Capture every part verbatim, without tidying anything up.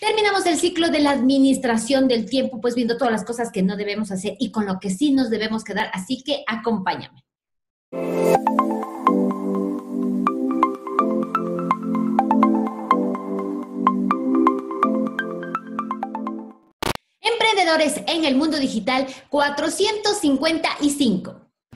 Terminamos el ciclo de la administración del tiempo, pues viendo todas las cosas que no debemos hacer y con lo que sí nos debemos quedar, así que acompáñame. Emprendedores en el mundo digital cuatrocientos cincuenta y cinco.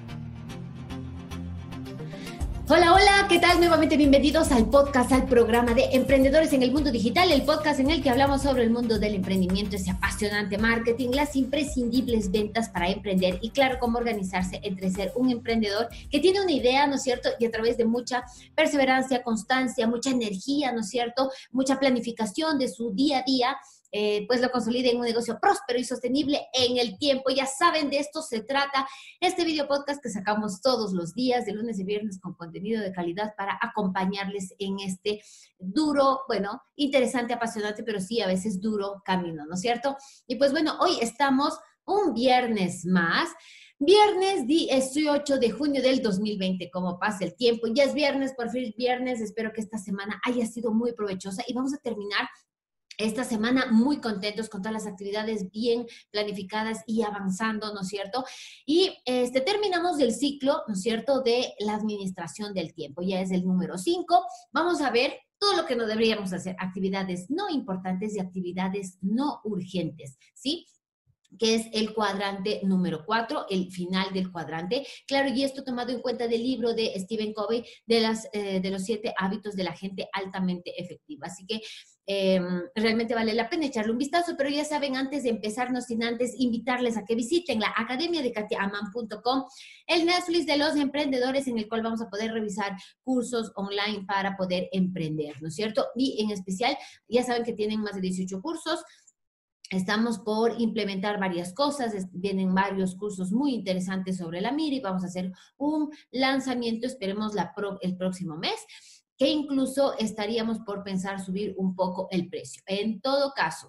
Hola, hola, ¿qué tal? Nuevamente bienvenidos al podcast, al programa de Emprendedores en el Mundo Digital, el podcast en el que hablamos sobre el mundo del emprendimiento, ese apasionante marketing, las imprescindibles ventas para emprender y claro, cómo organizarse entre ser un emprendedor que tiene una idea, ¿no es cierto? Y a través de mucha perseverancia, constancia, mucha energía, ¿no es cierto? Mucha planificación de su día a día, Eh, pues lo consolide en un negocio próspero y sostenible en el tiempo. Ya saben, de esto se trata este video podcast que sacamos todos los días, de lunes y viernes, con contenido de calidad para acompañarles en este duro, bueno, interesante, apasionante, pero sí a veces duro camino, ¿no es cierto? Y pues bueno, hoy estamos un viernes más. Viernes dieciocho de junio del dos mil veinte, como pasa el tiempo. Ya es viernes, por fin viernes. Espero que esta semana haya sido muy provechosa y vamos a terminar esta semana muy contentos con todas las actividades bien planificadas y avanzando, ¿no es cierto? Y este, terminamos el ciclo, ¿no es cierto?, de la administración del tiempo. Ya es el número cinco. Vamos a ver todo lo que no deberíamos hacer, actividades no importantes y actividades no urgentes, ¿sí?, que es el cuadrante número cuatro, el final del cuadrante. Claro, y esto tomado en cuenta del libro de Stephen Covey, de, las, eh, de los siete hábitos de la gente altamente efectiva. Así que eh, realmente vale la pena echarle un vistazo, pero ya saben, antes de empezar, no sin antes invitarles a que visiten la academia de katia aman punto com, el Netflix de los emprendedores, en el cual vamos a poder revisar cursos online para poder emprender, ¿no es cierto? Y en especial, ya saben que tienen más de dieciocho cursos. Estamos por implementar varias cosas, vienen varios cursos muy interesantes sobre la mira y vamos a hacer un lanzamiento, esperemos la pro, el próximo mes, que incluso estaríamos por pensar subir un poco el precio. En todo caso,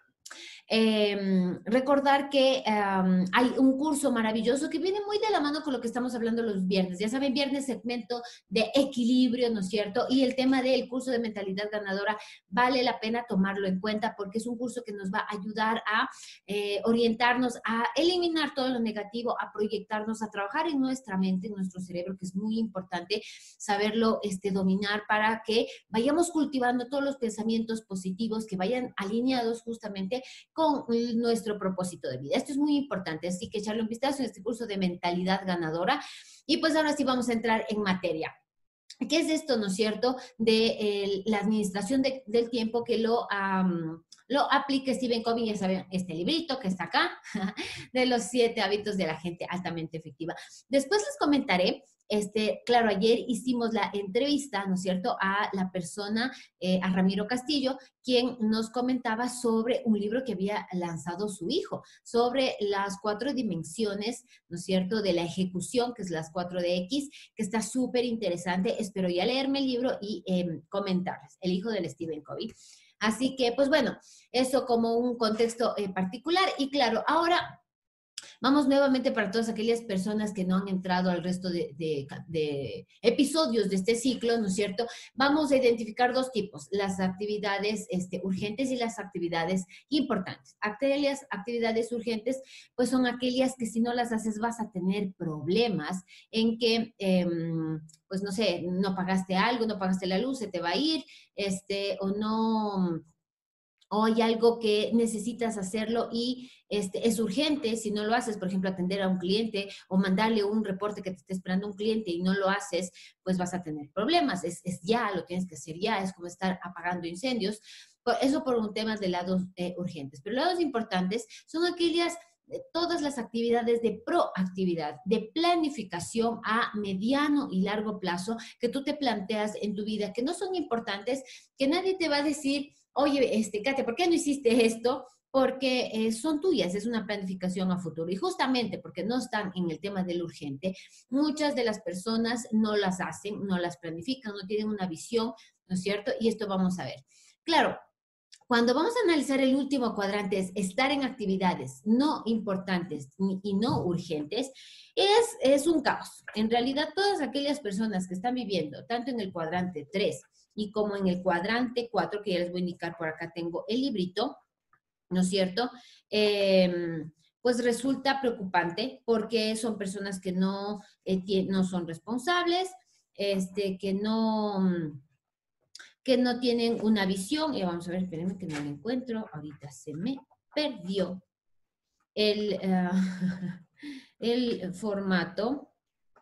Eh, recordar que um, hay un curso maravilloso que viene muy de la mano con lo que estamos hablando los viernes. Ya saben, viernes segmento de equilibrio, ¿no es cierto? Y el tema del curso de mentalidad ganadora vale la pena tomarlo en cuenta porque es un curso que nos va a ayudar a eh, orientarnos, a eliminar todo lo negativo, a proyectarnos, a trabajar en nuestra mente, en nuestro cerebro, que es muy importante saberlo este, dominar para que vayamos cultivando todos los pensamientos positivos que vayan alineados justamente con nuestro propósito de vida. Esto es muy importante, así que echarle un vistazo en este curso de mentalidad ganadora. Y pues ahora sí vamos a entrar en materia. ¿Qué es esto, no es cierto?, de eh, la administración de, del tiempo que lo, um, lo aplica Stephen Covey. Ya saben, este librito que está acá, de los siete hábitos de la gente altamente efectiva. Después les comentaré. Este, claro, ayer hicimos la entrevista, ¿no es cierto?, a la persona, eh, a Ramiro Castillo, quien nos comentaba sobre un libro que había lanzado su hijo, sobre las cuatro dimensiones, ¿no es cierto?, de la ejecución, que es las cuatro de X, que está súper interesante. Espero ya leerme el libro y eh, comentarles, el hijo del Stephen Covey. Así que, pues bueno, eso como un contexto eh, particular. Y claro, ahora vamos nuevamente para todas aquellas personas que no han entrado al resto de, de, de episodios de este ciclo, ¿no es cierto? Vamos a identificar dos tipos, las actividades este, urgentes y las actividades importantes. Aquellas actividades urgentes, pues son aquellas que si no las haces vas a tener problemas en que, eh, pues no sé, no pagaste algo, no pagaste la luz, se te va a ir, este, o no... o hay algo que necesitas hacerlo y este, es urgente. Si no lo haces, por ejemplo, atender a un cliente o mandarle un reporte que te esté esperando un cliente y no lo haces, pues vas a tener problemas. Es, es ya, lo tienes que hacer ya, es como estar apagando incendios. Eso por un tema de lados eh, urgentes. Pero lados importantes son aquellas, todas las actividades de proactividad, de planificación a mediano y largo plazo que tú te planteas en tu vida, que no son importantes, que nadie te va a decir, oye, este, Katia, ¿por qué no hiciste esto? Porque eh, son tuyas, es una planificación a futuro. Y justamente porque no están en el tema del urgente, muchas de las personas no las hacen, no las planifican, no tienen una visión, ¿no es cierto? Y esto vamos a ver. Claro, cuando vamos a analizar el último cuadrante, es estar en actividades no importantes y no urgentes, es, es un caos. En realidad, todas aquellas personas que están viviendo, tanto en el cuadrante tres y como en el cuadrante cuatro, que ya les voy a indicar por acá, tengo el librito, ¿no es cierto? Eh, pues resulta preocupante porque son personas que no, eh, no son responsables, este, que no, que no tienen una visión. Y vamos a ver, espérenme que no lo encuentro, ahorita se me perdió el, uh, el formato.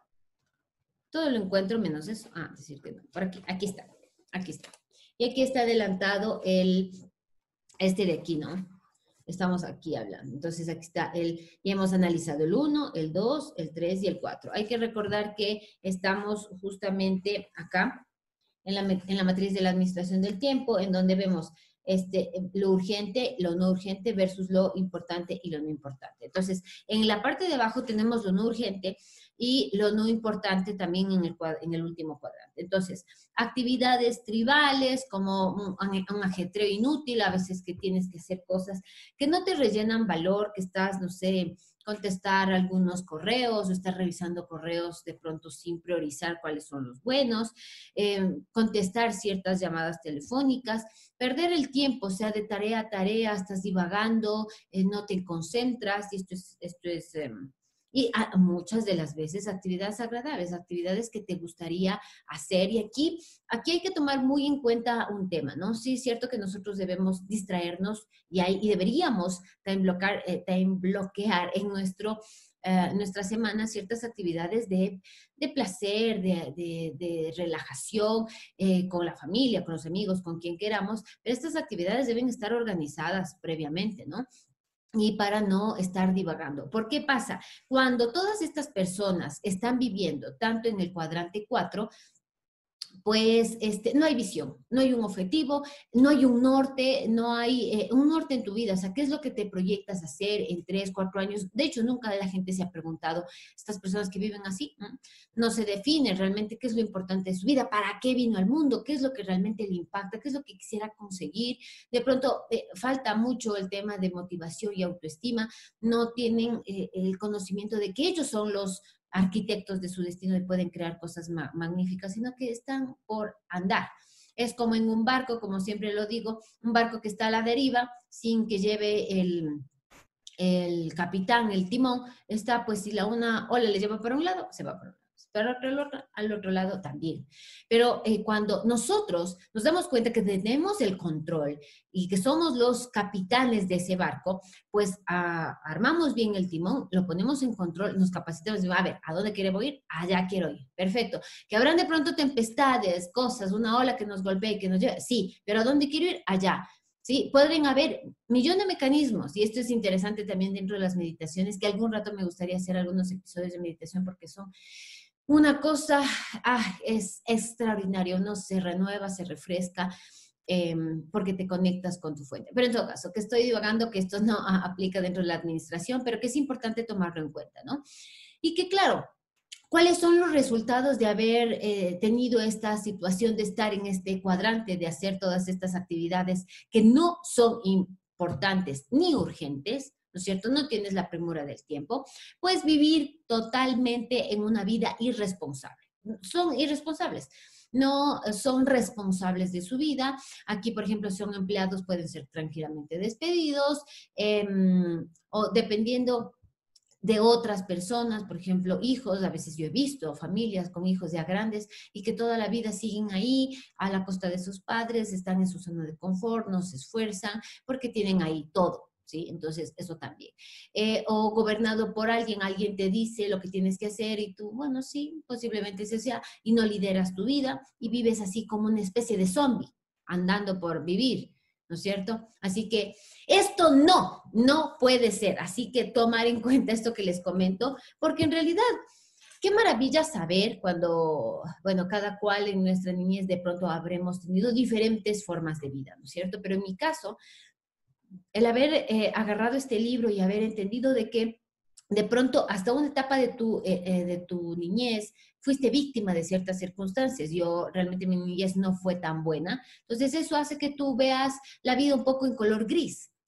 Todo lo encuentro menos eso. Ah, decir que no, por aquí, aquí está, aquí está. Y aquí está adelantado el, este de aquí, ¿no? Estamos aquí hablando. Entonces, aquí está el, ya hemos analizado el uno, el dos, el tres y el cuatro. Hay que recordar que estamos justamente acá, en la, en la matriz de la administración del tiempo, en donde vemos este, lo urgente, lo no urgente versus lo importante y lo no importante. Entonces, en la parte de abajo tenemos lo no urgente y lo no importante también en el, en el último cuadrante. Entonces, actividades tribales como un, un ajetreo inútil, a veces que tienes que hacer cosas que no te rellenan valor, que estás, no sé, contestar algunos correos o estar revisando correos de pronto sin priorizar cuáles son los buenos, eh, contestar ciertas llamadas telefónicas, perder el tiempo, o sea, de tarea a tarea, estás divagando, eh, no te concentras, y esto es, esto es eh, y a, muchas de las veces actividades agradables, actividades que te gustaría hacer. Y aquí, aquí hay que tomar muy en cuenta un tema, ¿no? Sí, es cierto que nosotros debemos distraernos y, hay, y deberíamos time bloquear, eh, time bloquear en nuestro, eh, nuestra semana ciertas actividades de, de placer, de, de, de relajación, eh, con la familia, con los amigos, con quien queramos, pero estas actividades deben estar organizadas previamente, ¿no? Y para no estar divagando. ¿Por qué pasa? Cuando todas estas personas están viviendo tanto en el cuadrante cuatro, pues este, no hay visión, no hay un objetivo, no hay un norte, no hay eh, un norte en tu vida. O sea, ¿qué es lo que te proyectas a hacer en tres, cuatro años? De hecho, nunca la gente se ha preguntado, estas personas que viven así, no, no se define realmente qué es lo importante de su vida, para qué vino al mundo, qué es lo que realmente le impacta, qué es lo que quisiera conseguir. De pronto, eh, falta mucho el tema de motivación y autoestima, no tienen eh, el conocimiento de que ellos son los arquitectos de su destino y pueden crear cosas ma magníficas, sino que están por andar. Es como en un barco, como siempre lo digo, un barco que está a la deriva sin que lleve el, el capitán, el timón, está pues si la una ola le lleva para un lado, se va para un lado. Pero al otro, al otro lado también. Pero eh, cuando nosotros nos damos cuenta que tenemos el control y que somos los capitanes de ese barco, pues a, armamos bien el timón, lo ponemos en control, nos capacitamos y a ver, ¿a dónde queremos ir? Allá quiero ir. Perfecto. Que habrán de pronto tempestades, cosas, una ola que nos golpee, que nos lleve. Sí, pero ¿a dónde quiero ir? Allá. Sí, pueden haber millones de mecanismos, y esto es interesante también dentro de las meditaciones, que algún rato me gustaría hacer algunos episodios de meditación porque son una cosa, ah, es extraordinario, no se renueva, se refresca, eh, porque te conectas con tu fuente. Pero en todo caso, que estoy divagando, que esto no a, aplica dentro de la administración, pero que es importante tomarlo en cuenta, ¿no? Y que claro, ¿cuáles son los resultados de haber eh, tenido esta situación de estar en este cuadrante, de hacer todas estas actividades que no son importantes ni urgentes? ¿No es cierto? No tienes la premura del tiempo. Puedes vivir totalmente en una vida irresponsable. Son irresponsables. No son responsables de su vida. Aquí, por ejemplo, son empleados, pueden ser tranquilamente despedidos, eh, o dependiendo de otras personas, por ejemplo, hijos, a veces yo he visto familias con hijos ya grandes y que toda la vida siguen ahí a la costa de sus padres, están en su zona de confort, no se esfuerzan porque tienen ahí todo. ¿Sí? Entonces, eso también. Eh, o gobernado por alguien, alguien te dice lo que tienes que hacer y tú, bueno, sí, posiblemente eso sea, y no lideras tu vida y vives así como una especie de zombie, andando por vivir, ¿no es cierto? Así que esto no, no puede ser. Así que tomar en cuenta esto que les comento, porque en realidad, qué maravilla saber cuando, bueno, cada cual en nuestra niñez de pronto habremos tenido diferentes formas de vida, ¿no es cierto? Pero en mi caso, el haber eh, agarrado este libro y haber entendido de que de pronto hasta una etapa de tu, eh, eh, de tu niñez fuiste víctima de ciertas circunstancias. Yo realmente mi niñez no fue tan buena. Entonces eso hace que tú veas la vida un poco en color gris,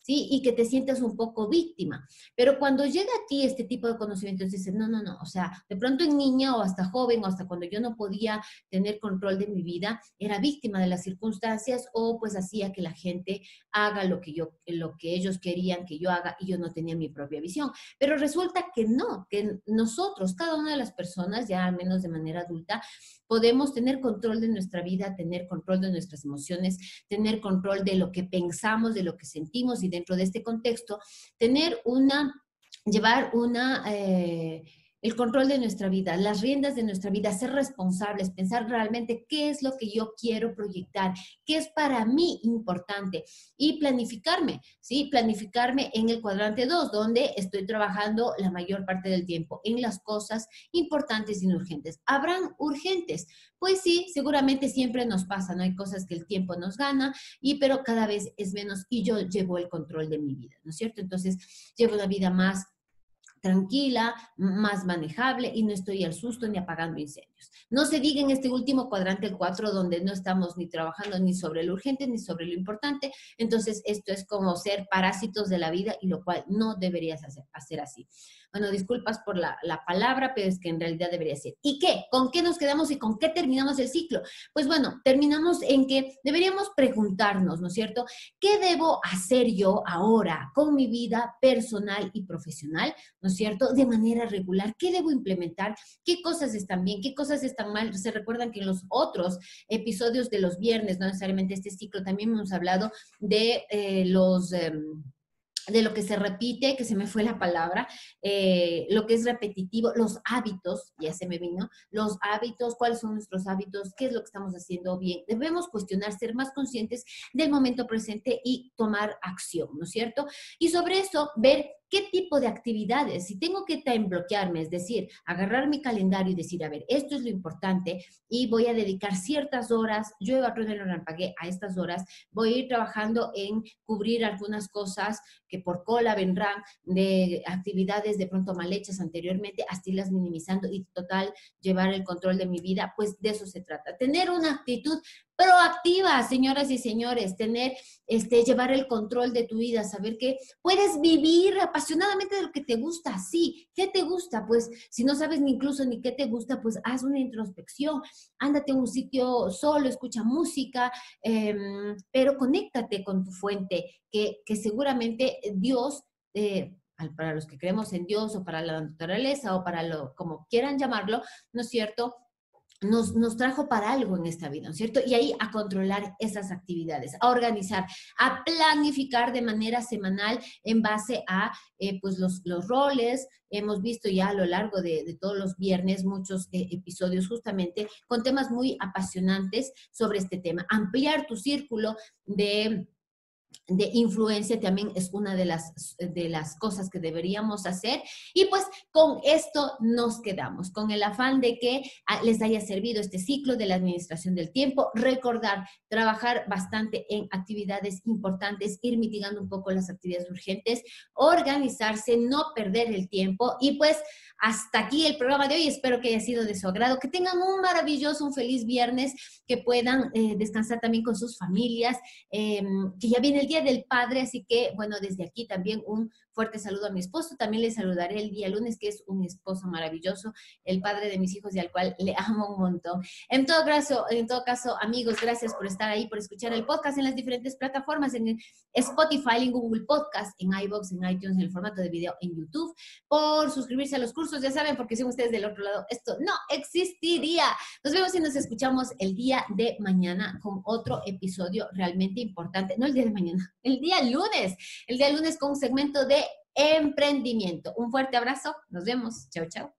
¿sí? Y que te sientas un poco víctima. Pero cuando llega a ti este tipo de conocimientos, dices, no, no, no, o sea, de pronto en niña o hasta joven o hasta cuando yo no podía tener control de mi vida, era víctima de las circunstancias o pues hacía que la gente haga lo que yo, lo que ellos querían que yo haga y yo no tenía mi propia visión. Pero resulta que no, que nosotros, cada una de las personas, ya al menos de manera adulta, podemos tener control de nuestra vida, tener control de nuestras emociones, tener control de lo que pensamos, de lo que sentimos y dentro de este contexto, tener una, llevar una... Eh, el control de nuestra vida, las riendas de nuestra vida, ser responsables, pensar realmente qué es lo que yo quiero proyectar, qué es para mí importante y planificarme, ¿sí? Planificarme en el cuadrante dos, donde estoy trabajando la mayor parte del tiempo en las cosas importantes y no urgentes. ¿Habrán urgentes? Pues sí, seguramente siempre nos pasa, ¿no? Hay cosas que el tiempo nos gana, y, pero cada vez es menos y yo llevo el control de mi vida, ¿no es cierto? Entonces, llevo una vida más tranquila, más manejable y no estoy al susto ni apagando incendios. No se diga en este último cuadrante, el cuatro, donde no estamos ni trabajando ni sobre lo urgente ni sobre lo importante. Entonces, esto es como ser parásitos de la vida y lo cual no deberías hacer, hacer así. Bueno, disculpas por la, la palabra, pero es que en realidad debería ser. ¿Y qué? ¿Con qué nos quedamos y con qué terminamos el ciclo? Pues bueno, terminamos en que deberíamos preguntarnos, ¿no es cierto? ¿Qué debo hacer yo ahora con mi vida personal y profesional? ¿No es cierto? De manera regular. ¿Qué debo implementar? ¿Qué cosas están bien? ¿Qué cosas están mal? Se recuerdan que en los otros episodios de los viernes, no necesariamente este ciclo, también hemos hablado de eh, los... Eh, de lo que se repite, que se me fue la palabra, eh, lo que es repetitivo, los hábitos, ya se me vino, los hábitos, cuáles son nuestros hábitos, qué es lo que estamos haciendo bien. Debemos cuestionar, ser más conscientes del momento presente y tomar acción, ¿no es cierto? Y sobre eso, ver qué tipo de actividades, si tengo que time bloquearme, es decir, agarrar mi calendario y decir, a ver, esto es lo importante y voy a dedicar ciertas horas, yo a lo repagué a estas horas, voy a ir trabajando en cubrir algunas cosas que por cola vendrán de actividades de pronto mal hechas anteriormente, hasta irlas minimizando y total llevar el control de mi vida, pues de eso se trata. Tener una actitud proactiva, señoras y señores, tener, este, llevar el control de tu vida, saber que puedes vivir apasionadamente de lo que te gusta, sí. ¿Qué te gusta? Pues si no sabes ni incluso ni qué te gusta, pues haz una introspección, ándate a un sitio solo, escucha música, eh, pero conéctate con tu fuente, que, que seguramente Dios... Eh, para los que creemos en Dios o para la naturaleza o para lo, como quieran llamarlo, ¿no es cierto?, Nos, nos trajo para algo en esta vida, ¿no es cierto? Y ahí a controlar esas actividades, a organizar, a planificar de manera semanal en base a eh, pues los, los roles. Hemos visto ya a lo largo de, de todos los viernes muchos eh, episodios justamente con temas muy apasionantes sobre este tema. Ampliar tu círculo de... de influencia también es una de las, de las cosas que deberíamos hacer. Y pues con esto nos quedamos, con el afán de que les haya servido este ciclo de la administración del tiempo. Recordar, trabajar bastante en actividades importantes, ir mitigando un poco las actividades urgentes, organizarse, no perder el tiempo. Y pues hasta aquí el programa de hoy. Espero que haya sido de su agrado, que tengan un maravilloso, un feliz viernes, que puedan eh, descansar también con sus familias, eh, que ya viene el Día del Padre, así que, bueno, desde aquí también un fuerte saludo a mi esposo. También le saludaré el día lunes, que es un esposo maravilloso, el padre de mis hijos y al cual le amo un montón. En todo caso, en todo caso, amigos, gracias por estar ahí, por escuchar el podcast en las diferentes plataformas, en Spotify, en Google Podcast, en iVoox, en iTunes, en el formato de video en YouTube, por suscribirse a los cursos, ya saben, porque si ustedes del otro lado, esto no existiría. Nos vemos y nos escuchamos el día de mañana con otro episodio realmente importante. No el día de mañana, el día lunes. El día lunes con un segmento de emprendimiento. Un fuerte abrazo. Nos vemos. Chao, chao.